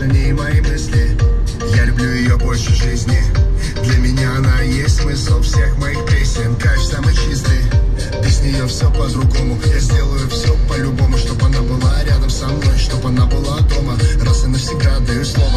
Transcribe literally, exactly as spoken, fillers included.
о ней мои мысли. Я люблю ее больше жизни. Для меня она есть смысл всех моих песен. Кайф самый чистый. Без нее все по-другому. Я сделаю все по-любому, чтоб она была рядом со мной, чтоб она была дома. Раз и навсегда даю слово.